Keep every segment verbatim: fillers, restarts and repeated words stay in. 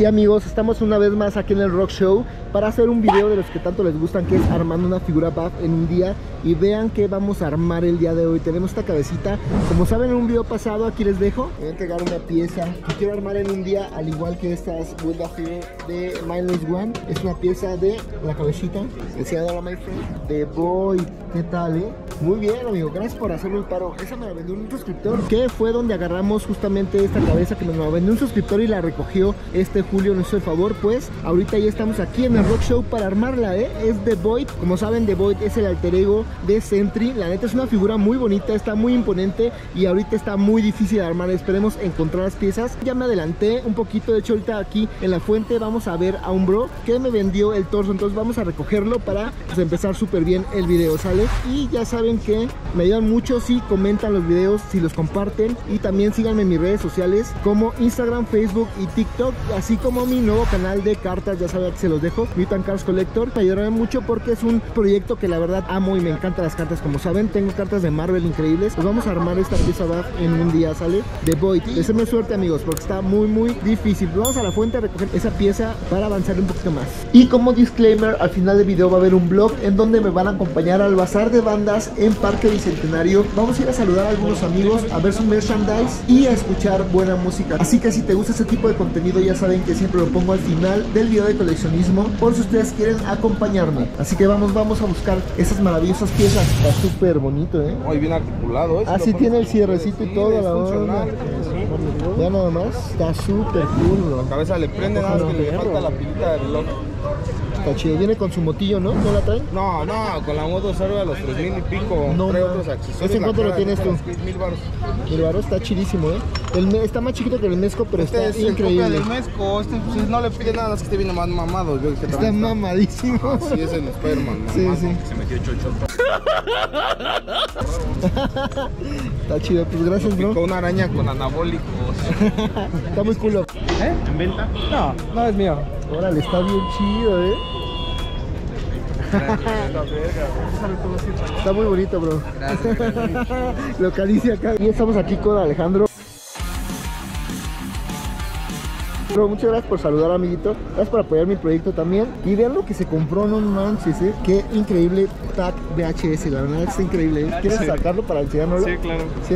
Y amigos, estamos una vez más aquí en el Rock Show para hacer un video de los que tanto les gustan, que es armando una figura buff en un día. Y vean que vamos a armar el día de hoy. Tenemos esta cabecita, como saben en un video pasado, aquí les dejo, voy a entregar una pieza que quiero armar en un día, al igual que estas Build a Figure de Mindless One. Es una pieza de la cabecita, decía Hola My Friend, de Boy. ¿Qué tal, eh? Muy bien, amigo, gracias por hacerme el paro. Esa me la vendió un suscriptor, que fue donde agarramos justamente esta cabeza que nos la vendió un suscriptor y la recogió este Julio, nos hizo el favor. Pues ahorita ya estamos aquí en el Rock Show para armarla, eh. Es The Void, como saben, The Void es el alter ego de Sentry. La neta es una figura muy bonita, está muy imponente y ahorita está muy difícil de armar. Esperemos encontrar las piezas. Ya me adelanté un poquito, de hecho ahorita aquí en la fuente vamos a ver a un bro que me vendió el torso, entonces vamos a recogerlo para pues, empezar súper bien el video, ¿sale? Y ya saben que me ayudan mucho si comentan los videos, si los comparten, y también síganme en mis redes sociales como Instagram, Facebook y TikTok, así como mi nuevo canal de cartas, ya saben que se los dejo, Mutant Cards Collector. Me ayudarán mucho porque es un proyecto que la verdad amo y me encantan las cartas. Como saben, tengo cartas de Marvel increíbles. Pues vamos a armar esta pieza buff en un día, ¿sale? The Void. Deseenme suerte, amigos, porque está muy muy difícil. Vamos a la fuente a recoger esa pieza para avanzar un poquito más. Y como disclaimer, al final del video va a haber un vlog en donde me van a acompañar al bazar de bandas en Parque Bicentenario. Vamos a ir a saludar a algunos amigos, a ver su merchandise y a escuchar buena música. Así que si te gusta ese tipo de contenido, ya saben que siempre lo pongo al final del video de coleccionismo, por si ustedes quieren acompañarme. Así que vamos, vamos a buscar esas maravillosas piezas. Está súper bonito, eh. Muy bien articulado, ¿eh? Así tiene el cierrecito y todo, la onda. Ya nada más, está súper cool, La cabeza le prende, nada más que le falta la pilita del reloj. Está chido, viene con su motillo, ¿no? ¿No la traen? No, no, con la moto sale a los tres mil y pico. No, trae man. otros accesorios. ¿Ese en cuánto lo tienes tú? Mil baros. El varo está chidísimo, ¿eh? El me está más chiquito que el mezco, pero Este está es el increíble. copia del mezco, este pues, no le pide nada, más que esté bien más mamado. Yo, que Está mamadísimo. Ah, sí, es el Spider-Man. Sí, sí. Se metió chocho. Está chido, pues gracias, bro. Picó una araña con anabólicos. Está muy culo. ¿Eh? ¿En venta? No, no es mío. Órale, está bien chido, ¿eh? Está muy bonito, bro. Lo acaricia acá. Y estamos aquí con Alejandro. Bro, muchas gracias por saludar, amiguito. Gracias por apoyar mi proyecto también. Y vean lo que se compró, no manches, ¿eh? Qué increíble tag V H S, la verdad está increíble, ¿eh? ¿Quieres Sí. sacarlo para enseñárnoslo? Sí, claro. ¿Sí?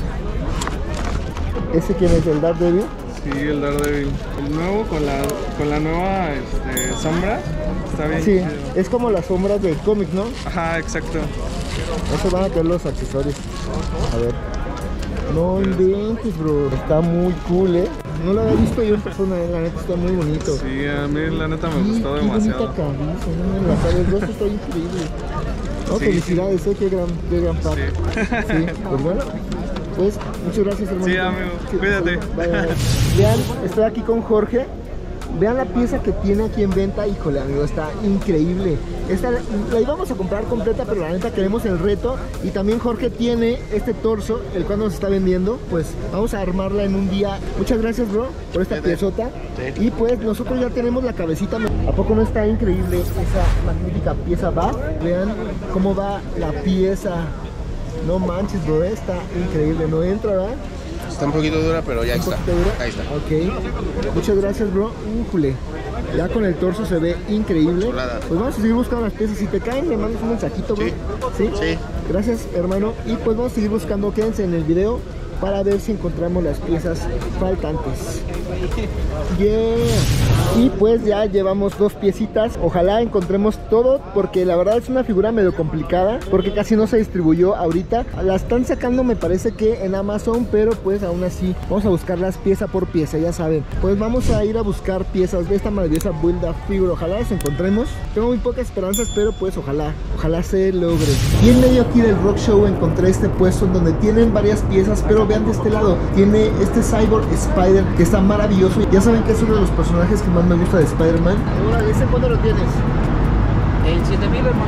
¿Ese quién es? ¿El Daredevil? Sí, el Daredevil. El nuevo con la, con la nueva este, sombra. Está bien. Sí, chido. es como las sombras del cómic, ¿no? Ajá, exacto. Eso van a tener los accesorios. A ver. No inventes, bro. Está muy cool, ¿eh? No lo había visto yo en persona, eh. La neta está muy bonito. Sí, a mí la neta me Sí, gustó qué demasiado. bonita camisa, ¿no? La cara del rostro está increíble. No, Sí, felicidades, ¿eh? Qué gran, qué gran pack. Sí. Sí, pues bueno. Pues muchas gracias, hermano. Sí, amigo, cuídate. Bye, bye. Vean, estoy aquí con Jorge. Vean la pieza que tiene aquí en venta. Híjole, amigo, está increíble. Esta la, la íbamos a comprar completa, pero la neta queremos el reto. Y también Jorge tiene este torso, el cual nos está vendiendo. Pues vamos a armarla en un día. Muchas gracias, bro, por esta piezota. Y pues nosotros ya tenemos la cabecita. ¿A poco no está increíble esa magnífica pieza? Va, vean cómo va la pieza. No manches, bro, está increíble. No entra, ¿verdad? Está un poquito dura, pero ya ¿Un está. poquito dura? Ahí está. Ok. Muchas gracias, bro. Újule. Ya con el torso se ve increíble. Chulada. Pues vamos a seguir buscando las piezas. Si te caen, me mandas un mensajito, bro. Sí. ¿Sí? Sí. Gracias, hermano. Y pues vamos a seguir buscando. Quédense en el video para ver si encontramos las piezas faltantes. Yeah. Y pues ya llevamos dos piecitas. Ojalá encontremos todo, porque la verdad es una figura medio complicada, porque casi no se distribuyó ahorita. La están sacando, me parece que en Amazon, pero pues aún así vamos a buscarlas pieza por pieza, ya saben. Pues vamos a ir a buscar piezas de esta maravillosa Build a Figure. Ojalá las encontremos. Tengo muy pocas esperanzas, pero pues ojalá, ojalá se logre. Y en medio aquí del Rock Show encontré este puesto en donde tienen varias piezas, pero vean de este lado, tiene este Cyborg Spider que está maravilloso. Ya saben que es uno de los personajes que más me gusta de Spider-Man. Ahora, ¿ese cuándo lo tienes? En siete mil, hermano.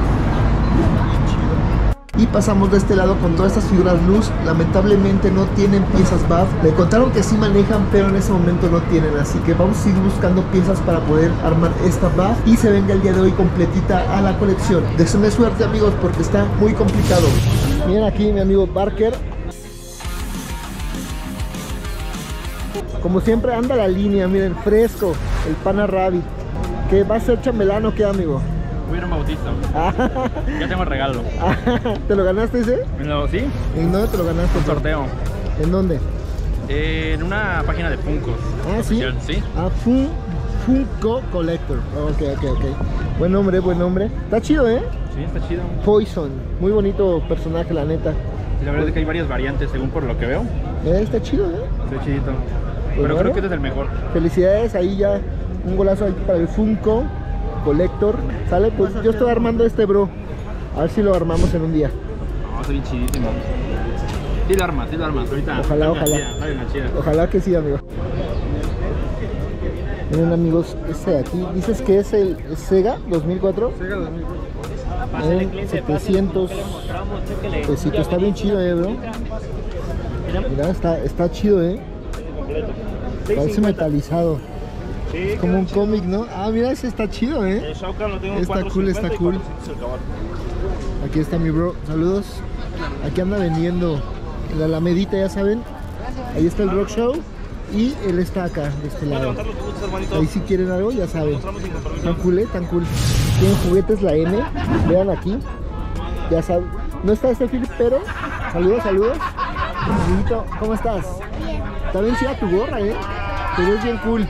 Y pasamos de este lado con todas estas figuras luz. Lamentablemente no tienen piezas buff. Me contaron que sí manejan, pero en ese momento no tienen. Así que vamos a ir buscando piezas para poder armar esta buff y se venga el día de hoy completita a la colección. Deseenme suerte, amigos, porque está muy complicado. Miren aquí mi amigo Parker. Como siempre anda la línea, miren, fresco, el Pana Rabbit. ¿Qué va a ser chambelán o qué, amigo? Voy a ir a un bautizo. Ya tengo el regalo. ¿Te lo ganaste ese? ¿Lo, ¿Sí? ¿En dónde te lo ganaste? Un sorteo. ¿En dónde? Eh, en una página de Funkos. Ah, ¿sí? Sí. Ah, Fun, Funko Collector. Ok, ok, ok. Buen nombre, buen nombre. Está chido, ¿eh? Sí, está chido. Poison. Muy bonito personaje, la neta. Y la verdad es que hay varias variantes según por lo que veo. Eh, está chido, ¿eh? Está chidito. Pues Pero bueno, creo que este es el mejor. Felicidades, ahí ya un golazo ahí para el Funko Collector. ¿Sale? Pues yo estoy armando este, bro. A ver si lo armamos en un día. No, está bien chidísimo. Sí lo armas, sí lo armas. Ahorita. Ojalá, está ojalá. chida, está bien chida. Ojalá que sí, amigo. Miren, amigos, este de aquí. ¿Dices que es el Sega dos mil cuatro? Sega dos mil cuatro. En setecientos pesitos. Está bien chido, eh, bro. Mira, está, está chido, eh. Parece metalizado. Es como un cómic, ¿no? Ah, mira, ese está chido, eh. Está cool, está cool. Aquí está mi bro. Saludos. Aquí anda vendiendo en la Alamedita, ya saben. Ahí está el Rock Show. Y él está acá, de este lado. Ahí si quieren algo, ya saben. Tan cool, eh, tan cool. Tienen juguetes la M. Vean aquí. Ya saben. No está este Philip, pero saludos, saludos. Amiguito, ¿cómo estás? Bien. Está bien chida tu gorra, eh. Te ves bien cool.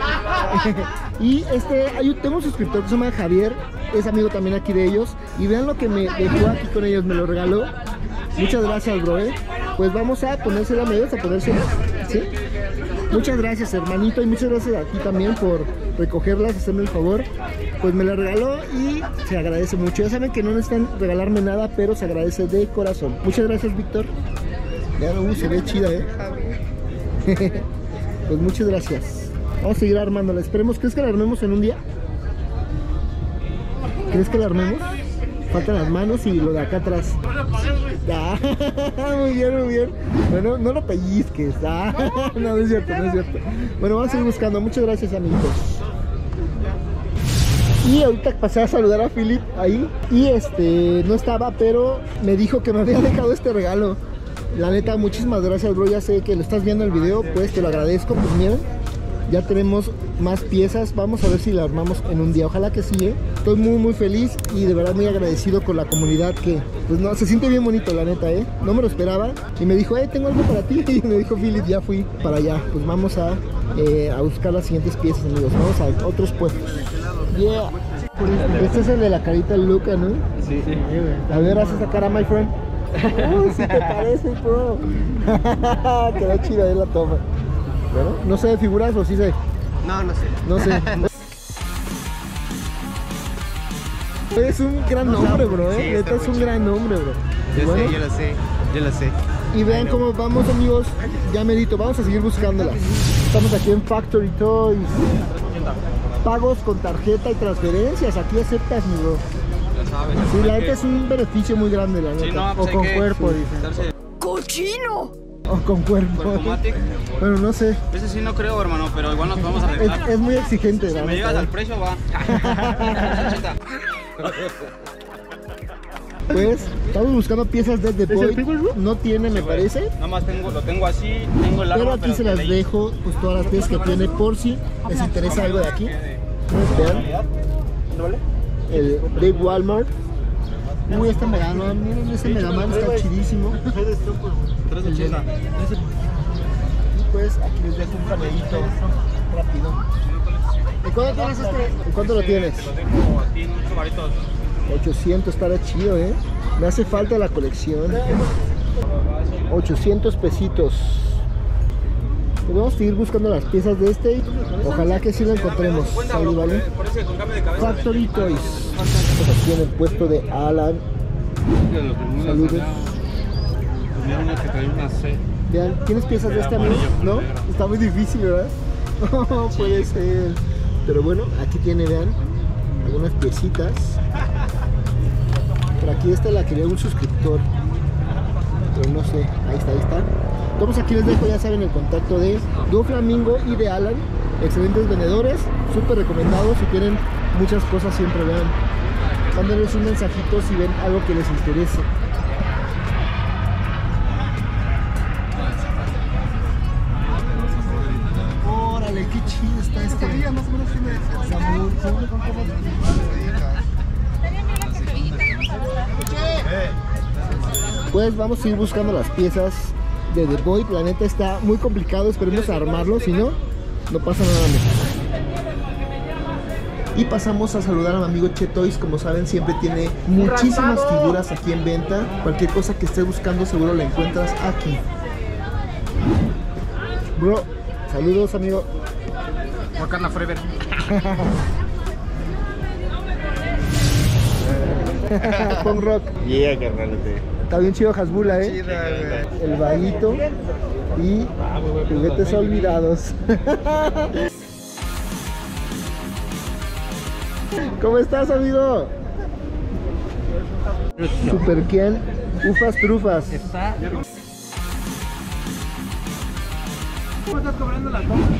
Y este, hay, tengo un suscriptor que se llama Javier. Es amigo también aquí de ellos. Y vean lo que me dejó aquí con ellos. Me lo regaló. Muchas gracias, bro, eh. Pues vamos a ponérsela, ¿me ayudas a ponérsela? ¿Sí? Muchas gracias, hermanito, y muchas gracias a ti también por recogerlas, hacerme el favor. Pues me la regaló y se agradece mucho. Ya saben que no necesitan regalarme nada, pero se agradece de corazón. Muchas gracias, Víctor. Ya uh, se ve chida, ¿eh? Pues muchas gracias. Vamos a seguir armándola. Esperemos. ¿Crees que la armemos en un día? ¿Crees que la armemos? Faltan las manos y lo de acá atrás. Ah, muy bien, muy bien. Bueno, no lo pellizques. Ah, no, no es cierto, no es cierto. Bueno, vamos a ir buscando. Muchas gracias, amigos. Y ahorita pasé a saludar a Philip ahí. Y este, no estaba, pero me dijo que me había dejado este regalo. La neta, muchísimas gracias, bro. Ya sé que lo estás viendo el video, pues te lo agradezco. Pues miren, ya tenemos más piezas. Vamos a ver si la armamos en un día. Ojalá que sí, ¿eh? Estoy muy muy feliz y de verdad muy agradecido con la comunidad que, pues no, se siente bien bonito, la neta, ¿eh? No me lo esperaba. Y me dijo, eh, tengo algo para ti. Y me dijo Philip, ya fui para allá. Pues vamos a, eh, a buscar las siguientes piezas, amigos. Vamos a otros puestos. Yeah. Este es el de la carita Luca, ¿no? Sí, sí. A ver, haz esa cara, my friend. Uy, sí te parece, bro. Quedó chida, eh, la toma. Bueno, no sé de figuras o sí sé. No, no sé. No sé. Es un gran nombre, bro, eh. Sí, Neta es un chido. gran nombre, bro. Yo Bueno, sé, yo lo sé, yo lo sé. y vean cómo vamos, amigos. Ya medito, vamos a seguir buscándolas. Estamos aquí en Factory Toys. Pagos con tarjeta y transferencias. Aquí aceptas, mi bro. Ya sabes. Sí, la neta es un beneficio muy grande, la neta. Sí, no, o pues hay con que cuerpo, dicen. darse ¡Cochino! O con cuerpo. Cuerpomatic. Bueno, no sé. Ese sí no creo, hermano, pero igual nos podemos Es, arreglar. es muy exigente, Si la me neta, llegas eh. al precio, va. Pues estamos buscando piezas de The Boy. No tiene, me parece. Nada más tengo, lo tengo así, tengo el arma, Pero aquí se te las leí. dejo, pues todas las piezas que tiene por si les interesa algo de aquí. Vean. El de Walmart. Uy, este Mega Man, miren ese Mega Man, está chidísimo. tres ochenta. Y pues aquí les dejo un panelito rápido. ¿Y cuánto tienes este? ¿Y cuánto lo tienes? Lo tengo aquí en ocho varitos. ochocientos, estará chido, eh. Me hace falta la colección. ochocientos pesitos. Pues vamos a seguir buscando las piezas de este. Ojalá que sí lo encontremos. ¿Sale, vale? Por eso con cambio de cabeza. Factory Toys. Pues aquí en el puesto de Alan. Saludos. Tenía una que traía una C. Vean, ¿tienes piezas de este, amigo? ¿No? Está muy difícil, ¿verdad? No puede ser. Pero bueno, aquí tiene, vean, algunas piecitas. Por aquí esta la quería un suscriptor. Pero no sé, ahí está, ahí está. Entonces aquí les dejo, ya saben, el contacto de Do Flamingo y de Alan. Excelentes vendedores, súper recomendados. Si quieren muchas cosas, siempre vean. Mándenles un mensajito si ven algo que les interese. chido está este. Más o menos tiene Pues vamos a ir buscando las piezas de The Void. La neta está muy complicado, esperemos armarlo, si no, no pasa nada más. Y pasamos a saludar a mi amigo Che Toys. Como saben, siempre tiene muchísimas figuras aquí en venta. Cualquier cosa que estés buscando seguro la encuentras aquí. Bro, saludos amigo. Wakanda Forever. Punk rock. Yeah, carnalete. Está bien chido Hasbula, eh. El vaguito y juguetes olvidados. ¿Cómo estás, amigo? Super quién, ufas trufas. Está. ¿Cómo estás cobrando la toma?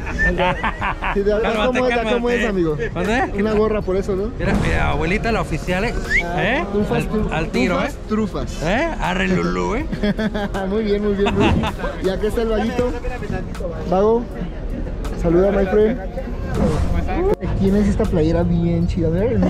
Si te hablas, Cálmate, ¿cómo es, cálmate. cómo es, amigo? ¿Dónde? Una gorra por eso, ¿no? Mira, mira, abuelita, la oficial, ¿eh? ¿Eh? Trufas, Al, tru- al tiro, trufas, ¿eh? Trufas. ¿Eh? Arre Lulú, ¿eh? Muy bien, muy bien, muy bien. Y acá está el vaguito. Vago, saluda, my friend. Tienes esta playera bien chida, ¿verdad?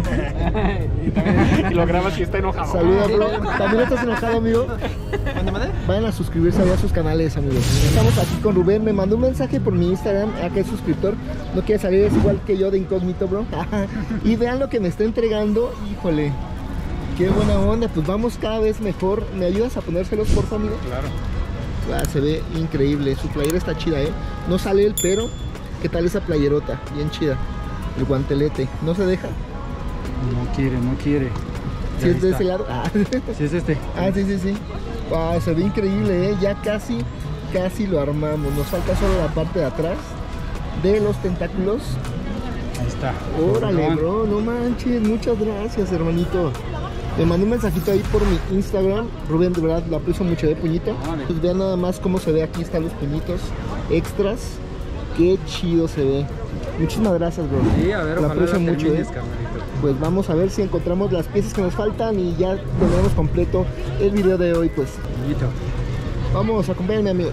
Y lo grabas y está enojado. Saluda, bro. ¿También estás enojado, amigo? Vayan a suscribirse a sus canales, amigos. Estamos aquí con Rubén. Me mandó un mensaje por mi Instagram. Acá es suscriptor. No quiere salir, es igual que yo de incógnito, bro. Y vean lo que me está entregando. Híjole, qué buena onda. Pues vamos cada vez mejor. ¿Me ayudas a ponérselos, por favor, amigo? Claro. Ah, se ve increíble. Su playera está chida, ¿eh? No sale el pero. ¿Qué tal esa playerota? Bien chida. El guantelete. ¿No se deja? No quiere, no quiere. Si es de ese lado. Ah. Si es este. Ah, sí, sí, sí. Wow, se ve increíble, ¿eh? Ya casi, casi lo armamos. Nos falta solo la parte de atrás de los tentáculos. Ahí está. Órale, bro, no manches. Muchas gracias, hermanito. Me mandó un mensajito ahí por mi Instagram. Rubén, de verdad, lo aprecio mucho, de puñito. Pues vean nada más cómo se ve. Aquí están los puñitos extras. Qué chido se ve. Muchísimas gracias, bro. Sí, a ver, lo ojalá aprecio la mucho, termines, ¿eh? carnalito. Pues vamos a ver si encontramos las piezas que nos faltan y ya tendremos completo el video de hoy, pues. Amiguito. Vamos, acompáñenme, amigos.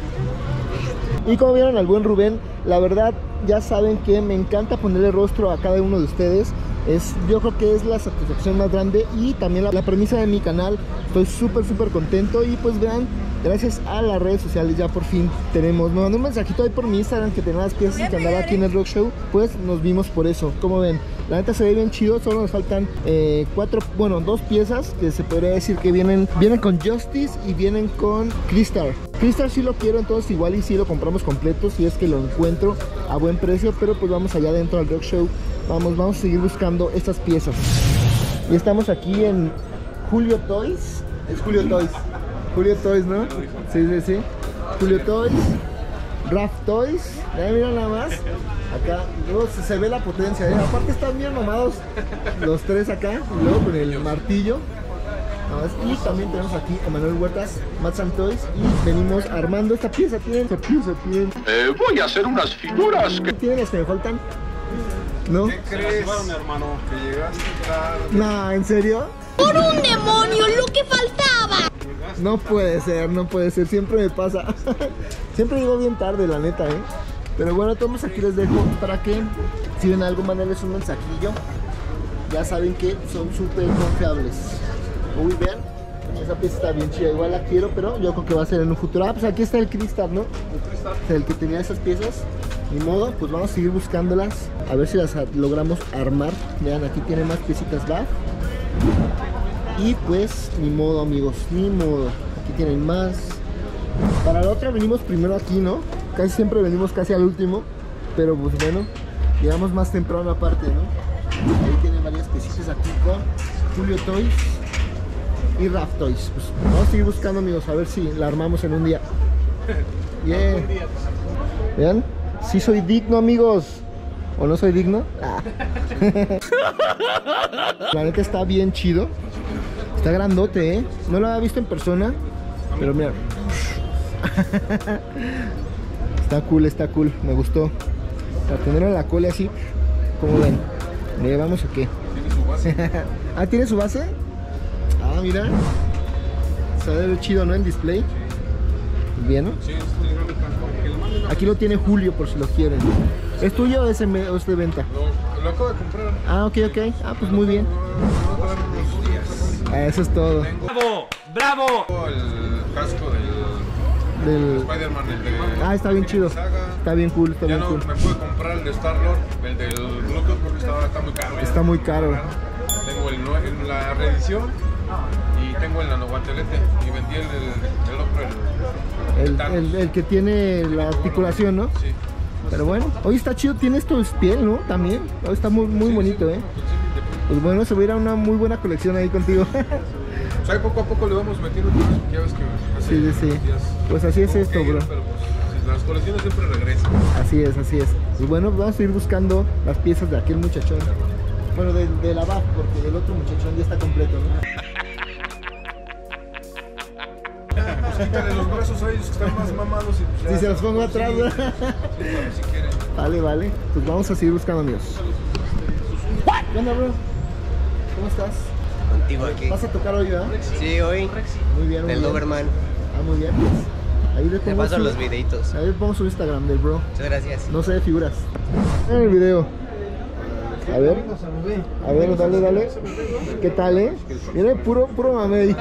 Y como vieron al buen Rubén, la verdad ya saben que me encanta ponerle rostro a cada uno de ustedes. Es, yo creo que es la satisfacción más grande y también la, la premisa de mi canal. Estoy súper súper contento y pues vean, gracias a las redes sociales ya por fin tenemos. Me mandó un mensajito ahí por mi Instagram que tenía las piezas y que andaba aquí en el Rock Show. Pues nos vimos por eso. Como ven, la neta se ve bien chido. Solo nos faltan eh, cuatro, bueno, dos piezas que se podría decir que vienen Vienen con Justice y vienen con Crystal. Crystal sí lo quiero, entonces igual y sí lo compramos completo si es que lo encuentro a buen precio. Pero pues vamos allá dentro del Rock Show. Vamos, vamos a seguir buscando estas piezas. Y estamos aquí en Julio Toys. Es Julio Toys. Julio Toys, ¿no? Sí, sí, sí. Julio Toys. Raf Toys. Eh, mira nada más. Acá luego se, se ve la potencia, ¿eh? Aparte están bien mamados los tres acá. Y luego con el martillo. Nada más. Y también tenemos aquí a Manuel Huertas, Mats and Toys. Y venimos armando esta pieza. Tienen esta pieza, tienen. Eh, voy a hacer unas figuras que... ¿Tienen las que me faltan? ¿No? ¿Qué crees? hermano, que llegaste tarde. No, ¿en serio? ¡Por un demonio, lo que faltaba! No puede ser, no puede ser, siempre me pasa. Siempre llego bien tarde, la neta, ¿eh? Pero bueno, todos aquí les dejo para que si ven algo, mandarles un mensajillo. Ya saben que son súper confiables. Uy, vean, esa pieza está bien chida, igual la quiero, pero yo creo que va a ser en un futuro. Ah, pues aquí está el Crystal, ¿no? El Crystal. O sea, el que tenía esas piezas. Ni modo, pues vamos a seguir buscándolas. A ver si las logramos armar. Vean, aquí tiene más piecitas B A F. Y pues, ni modo, amigos, ni modo. Aquí tienen más. Para la otra venimos primero aquí, ¿no? Casi siempre venimos casi al último. Pero pues bueno, llegamos más temprano aparte, ¿no? Ahí tienen varias piecitas aquí con Julio Toys y Raf Toys. Pues vamos a seguir buscando, amigos, a ver si la armamos en un día. Yeah. Vean, sí soy digno, amigos. ¿O no soy digno? Ah. La neta está bien chido. Está grandote, ¿eh? No lo había visto en persona. Pero mira. Está cool, está cool. Me gustó. Para tenerlo en la cola así. ¿Cómo ven? ¿Le llevamos o qué? Tiene su base. Ah, ¿tiene su base? Ah, mira. Se ve chido, ¿no? En display. Bien, ¿no? Sí, es dinámica. El mando no Aquí lo tiene Julio por si lo quieren. ¿Es tuyo o es, en, o es de venta? No, lo acabo de comprar. Ah, ok, ok. Ah, pues muy bien. No, no, unos días. Ah, eso es todo. ¡Bravo! ¡Bravo! Tengo el casco del, Del... Spider-Man, el de... Ah, está bien chido. Saga. Está bien cool, está Ya bien no cool. me pude comprar el de Star-Lord, el del Bluetooth, porque está, está muy caro. ya. Está muy caro. Tengo el, nue- el- la reedición y tengo el nano guantelete. Y vendí el, el, el otro, el, El, Thanos. el, el que tiene la articulación, ¿no? Sí. Pero bueno, hoy está chido, tiene esto de piel, ¿no? También, hoy está muy, muy bonito, ¿eh? Pues bueno, se va a ir a una muy buena colección ahí contigo. Pues ahí poco a poco le vamos metiendo cosas, ya ves que hace Sí, sí, sí. unos días Pues así es como esto, que, bro. pero pues, las colecciones siempre regresan. Así es, así es. Y bueno, vamos a ir buscando las piezas de aquel muchachón. Bueno, de, de la B A F, porque el otro muchachón ya está completo, ¿no? Pues quítale los brazos a ellos que están más mamados y pues ya. Si se los pongo atrás, ¿no? Sí, para si quieren. Vale, vale. Pues vamos a seguir buscando, amigos. ¿Qué onda, bro? ¿Cómo estás? Contigo aquí. ¿Vas a tocar hoy, verdad? Sí, hoy. Muy bien, muy Del bien. Doberman. Ah, muy bien, pues. Ahí le Te pongo paso su- los videitos. Ahí le pongo su Instagram del bro. Muchas gracias. No sé de figuras. En el video. A ver. A ver, dale, dale. ¿Qué tal, eh? Mira, puro, puro mamey.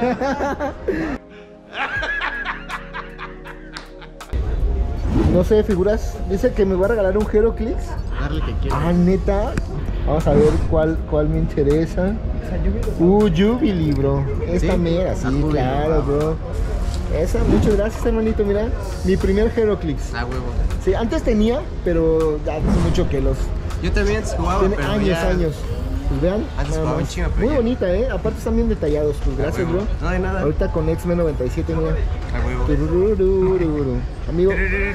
No sé de figuras. Dice que me va a regalar un HeroClix. Darle que quiera. Ah, neta. Vamos a ver cuál, cuál me interesa. Uh, Jubilee, bro. Esta ¿Sí? mera, sí, Ah, Jubilee. claro, bro. Esa, muchas gracias, hermanito. Mira, mi primer HeroClix. Ah, huevo. Sí, antes tenía, pero ya hace mucho que los. Yo también jugaba, Tiene pero años, ya... años. Pues vean. Antes nada jugaba un más. chingo, pero Muy ya. bonita, eh. Aparte están bien detallados. Pues gracias, bro. No hay nada. Ahorita con X-Men noventa y siete, mira. A huevo. Turururururu. Amigo.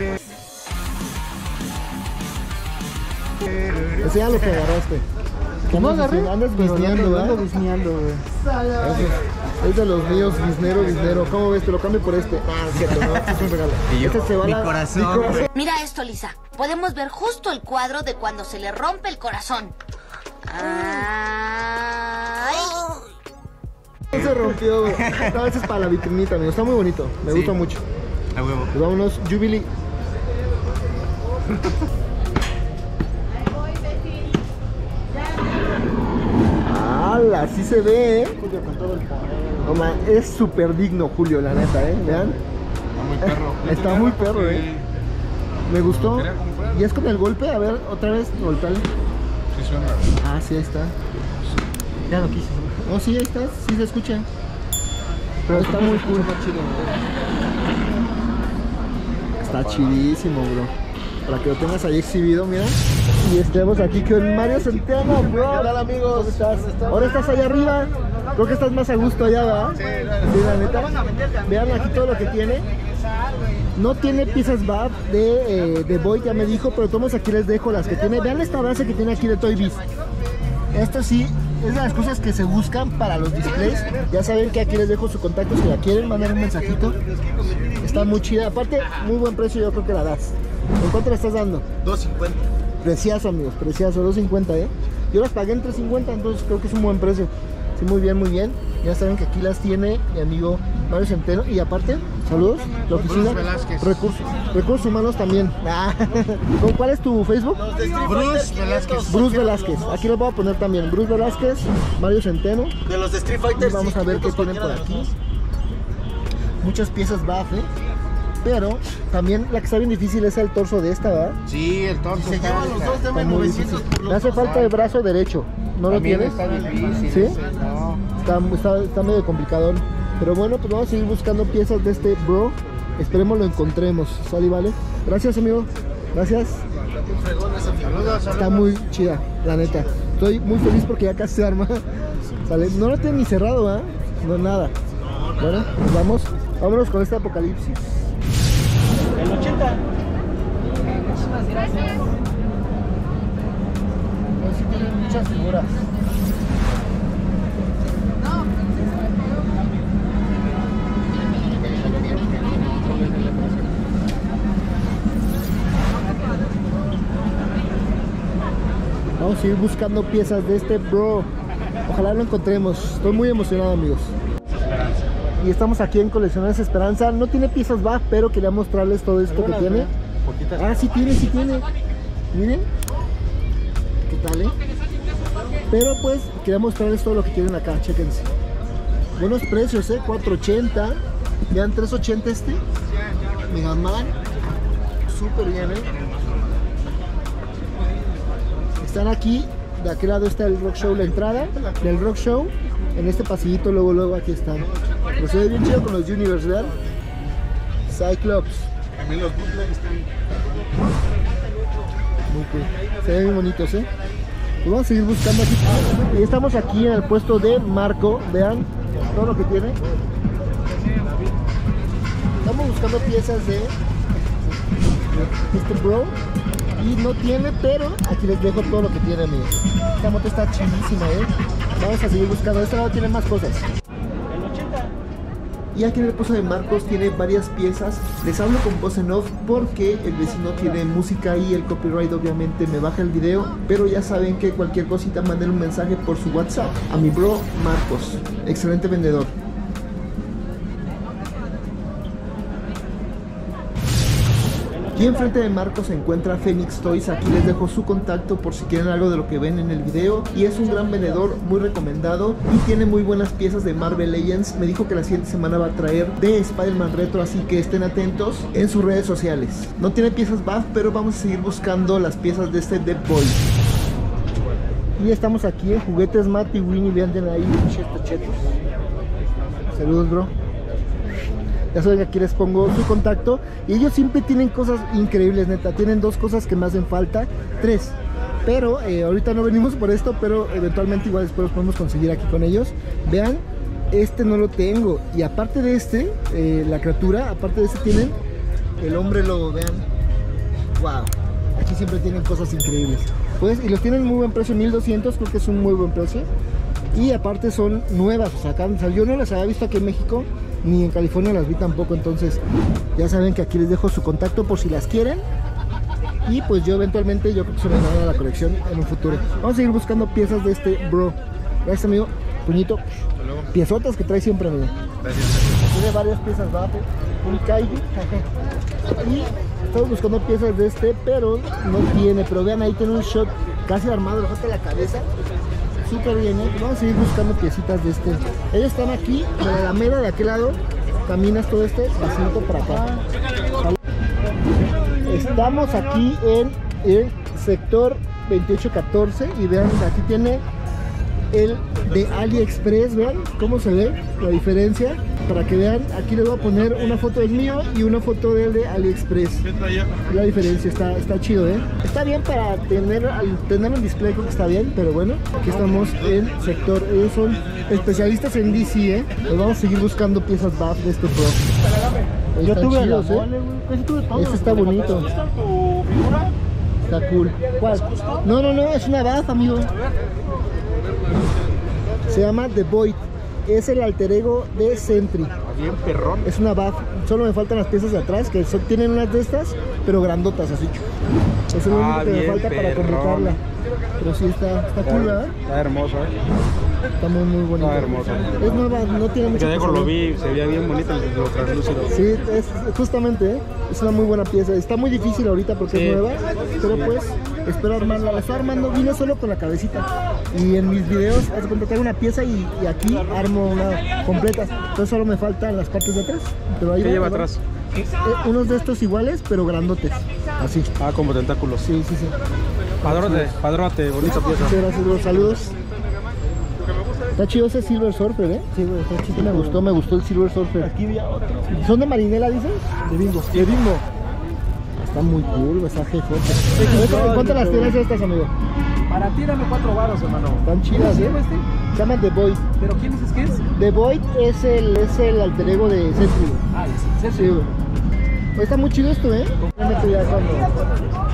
Enseña lo que agarraste. ¿Qué no agarré? Andas bisneando, ¿verdad? Ando bisneando, güey. Es de los míos, biznero, biznero. ¿Cómo ves? Te lo cambio por este. Ah, es cierto, no, este es un regalo. Y yo, Este se va a mi la- corazón, mi corazón. güey. Mira esto, Lisa. Podemos ver justo el cuadro de cuando se le rompe el corazón. Ay. Se rompió. No, ese es para la vitrinita, amigo. Está muy bonito. Me Sí. gusta mucho. A huevo. Pues vámonos, Jubilee. ¡Hala! Así se ve, ¿eh? No, man, es súper digno, Julio, la neta, ¿eh? Vean. Está muy perro. Está muy perro, ¿eh? Me gustó. Quería comprar. ¿Y es con el golpe? A ver, otra vez, golpeale. Sí suena. Ah, sí, ahí está. Ya lo quise. Oh, sí, ahí está. Sí se escucha. Pero está muy cool. Está chidísimo, bro. Para que lo tengas ahí exhibido, mira. Y estemos aquí con Mario Centeno, bro. ¿Qué tal, amigos? ¿Cómo estás? Ahora estás allá arriba. Creo que estás más a gusto allá, ¿verdad? Sí, la neta. Vean aquí todo lo que tiene. No tiene piezas B A F de, eh, de Boy, ya me dijo, pero todos aquí les dejo las que tiene. Vean esta base que tiene aquí de Toy Biz. Esto sí, es de las cosas que se buscan para los displays. Ya saben que aquí les dejo su contacto si la quieren, mandar un mensajito. Está muy chida. Aparte, muy buen precio, yo creo que la das. ¿En cuánto la estás dando? dos cincuenta. Precioso, amigos, precioso, dos cincuenta, ¿eh? Yo las pagué en tres cincuenta, entonces creo que es un buen precio. Sí, muy bien, muy bien. Ya saben que aquí las tiene mi amigo Mario Centeno. Y aparte, saludos, la oficina. Bruce Velázquez. Recursos, recursos humanos también. Ah. ¿Con cuál es tu Facebook? Bruce Velázquez. Bruce Velázquez. Aquí los voy a poner también. Bruce Velázquez, Mario Centeno. De los de Street Y Fighter. vamos a ver qué tienen por aquí. Muchas piezas B A F, ¿eh? Pero también la que está bien difícil es el torso de esta, ¿verdad? Sí, el torso. Se está- llevan los dos, Está deme muy novecientos difícil. por los Me hace dos. falta el brazo derecho. ¿No lo También tienes? está difícil. ¿Sí? ese, no. Está, está, está medio complicado. Pero bueno, pues vamos a seguir buscando piezas de este bro. Esperemos lo encontremos. ¿Sale y vale? Gracias, amigo. Gracias. Saludos, Está saludos. muy chida, la neta. Estoy muy feliz porque ya casi se arma. ¿Sale? No lo tiene ni cerrado, ¿verdad? No, nada. Bueno, pues vamos. Vámonos con este apocalipsis. El ochenta. Pues sí tiene muchas figuras. Vamos a ir buscando piezas de este bro. Ojalá lo encontremos. Estoy muy emocionado, amigos. Y estamos aquí en Colecciones Esperanza. No tiene piezas B A F, pero quería mostrarles todo esto que tiene. poquitas. Ah, sí tiene, sí tiene. Miren. ¿Qué tal, eh? Pero pues, quería mostrarles todo lo que tienen acá, chéquense. Buenos precios, eh, cuatro ochenta. Vean, tres ochenta este. Mega Man. Súper bien, eh. Están aquí. De aquel lado está el Rock Show, la entrada del Rock Show. En este pasillito, luego, luego aquí están. Pero se ve bien chido con los Universe, ¿verdad? Cyclops. También los bootlegs están. Muy cool. Se ven bien bonitos, ¿eh? Pues vamos a seguir buscando aquí. Y estamos aquí en el puesto de Marco. Vean todo lo que tiene. Estamos buscando piezas de este Bro. Y no tiene, pero aquí les dejo todo lo que tiene, amigos. Esta moto está chidísima, ¿eh? Vamos a seguir buscando. Este lado tiene más cosas. Y aquí en el puesto de Marcos tiene varias piezas. Les hablo con voz en off porque el vecino tiene música y el copyright obviamente me baja el video. Pero ya saben que cualquier cosita manden un mensaje por su WhatsApp a mi bro Marcos. Excelente vendedor. Y enfrente de Marcos se encuentra Phoenix Toys. Aquí les dejo su contacto por si quieren algo de lo que ven en el video. Y es un gran vendedor, muy recomendado. Y tiene muy buenas piezas de Marvel Legends. Me dijo que la siguiente semana va a traer de Spider-Man Retro, así que estén atentos en sus redes sociales. No tiene piezas B A F, pero vamos a seguir buscando las piezas de este Dead Boy. Y estamos aquí en Juguetes Matt y Winnie. Vean ahí, chetos, chetos. Saludos, bro. Ya saben que aquí les pongo su contacto. Y ellos siempre tienen cosas increíbles, neta. Tienen dos cosas que me hacen falta. Tres. Pero eh, ahorita no venimos por esto, pero eventualmente igual después los podemos conseguir aquí con ellos. Vean, este no lo tengo. Y aparte de este, eh, la criatura, aparte de este tienen el hombre lobo, vean. Wow. Aquí siempre tienen cosas increíbles. Pues, y los tienen muy buen precio, mil doscientos, creo que es un muy buen precio. Y aparte son nuevas, o sea, acá, o sea, yo no las había visto aquí en México, ni en California las vi tampoco, entonces ya saben que aquí les dejo su contacto por si las quieren. Y pues yo eventualmente, yo creo que se me va a la colección en un futuro. Vamos a seguir buscando piezas de este bro. Gracias, amigo. Puñito. Piezotas que trae siempre, amigo. Gracias. Tiene varias piezas, va, un kaiju. Y estamos buscando piezas de este, pero no tiene. Pero vean, ahí tiene un shot casi armado, le falta la cabeza. Súper bien, ¿eh? Vamos a seguir buscando piecitas de este. Ellos están aquí, de la Alameda, de aquel lado. Caminas todo este, asiento para acá. Estamos aquí en el sector veintiocho catorce y vean, aquí tiene el de AliExpress. Vean cómo se ve la diferencia. Para que vean, aquí les voy a poner una foto del mío y una foto del de AliExpress. La diferencia está, está chido, ¿eh? Está bien para tener, al tener un display, creo que está bien, pero bueno, aquí estamos en sector. Ellos son especialistas en D C, ¿eh? Pues vamos a seguir buscando piezas B A F de este Pro. Yo tuve chidos, la ¿eh? mole, güey. Casi tuve todo. Este está bonito. ¿Está tu figura? Está cool. ¿Cuál? No, no, no, es una B A F, amigo. Se llama The Void. Es el alter ego de Sentry. Bien perrón. Es una B A F. Solo me faltan las piezas de atrás, que son, tienen unas de estas, pero grandotas, así. Eso es lo Ah, único que me bien falta para perrón. completarla. Pero sí, está, está cool, ¿verdad? Está hermoso, eh. Está muy, muy bonito. Está hermoso. Es nueva, no tiene mucho Yo que dejo lo saber. vi, se veía bien bonito el lo translúcido. Sí, es justamente, ¿eh? Es una muy buena pieza. Está muy difícil ahorita porque Sí. es nueva, pero pues espero armarla. La estoy armando, vine solo con la cabecita. Y en mis videos, haz de cuenta, traigo una pieza y, y aquí armo una completa. Entonces solo me faltan las partes de atrás. Pero ahí ¿Qué va, lleva ahí va. atrás? Eh, unos de estos iguales, pero grandotes. Así. Ah, como tentáculos. Sí, sí, sí. Padrote, padrote, bonita pieza. Muchas gracias, bro. Saludos. Está chido ese Silver Surfer, ¿eh? Sí, güey, está chido. Me gustó, me gustó el Silver Surfer. Aquí había otro. ¿Son de Marinela, dices? De Bimbo. De Bimbo. Está muy cool, esa jefote. ¿En cuánto las tienes estas, amigo? Para ti dame cuatro varos, hermano. Están chidas, ¿eh? Se llaman The Void. ¿Pero quién dices que es? The Void es el, es el alter ego de Sentry. Ah, es Sí, güey. Está muy chido esto, ¿eh? Completamente ya cuando...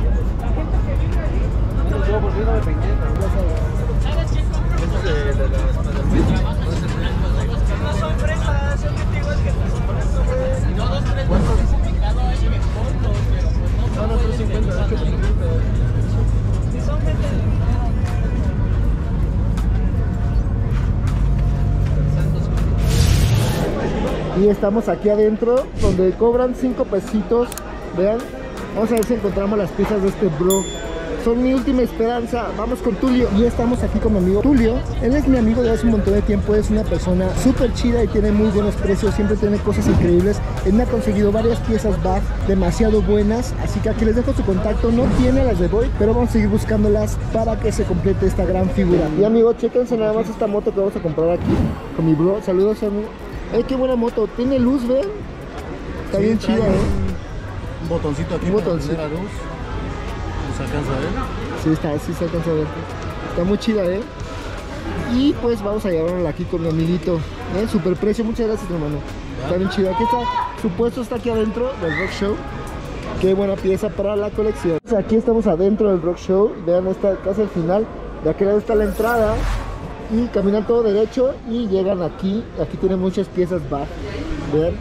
Y estamos aquí adentro donde cobran cinco pesitos. Vean, Vamos a ver si encontramos las piezas de este bro. Son mi última esperanza. Vamos con Tulio. Y estamos aquí con mi amigo Tulio. Él es mi amigo de hace un montón de tiempo. Es una persona súper chida y tiene muy buenos precios. Siempre tiene cosas increíbles. Él me ha conseguido varias piezas B A F demasiado buenas. Así que aquí les dejo su contacto. No tiene las de Void, pero vamos a seguir buscándolas para que se complete esta gran figura. Y amigos, chéquense nada más esta moto que vamos a comprar aquí con mi bro. Saludos, amigo. ¡Ay, qué buena moto! Tiene luz, ¿ven? Está sí, bien chida, ¿eh? Un botoncito aquí un para botoncito. prender la luz. ¿Se alcanza a ver? Sí, está, sí se alcanza a ver. Está muy chida, ¿eh? Y pues vamos a llevarla aquí con mi amiguito. ¿Eh? Super precio, muchas gracias, hermano. Está bien chida. Aquí está, su puesto está aquí adentro del Rock Show. Qué buena pieza para la colección. Aquí estamos adentro del Rock Show. Vean, esta casi al final. De aquel lado está la entrada. Y caminan todo derecho y llegan aquí. Aquí tienen muchas piezas B A F. Vean.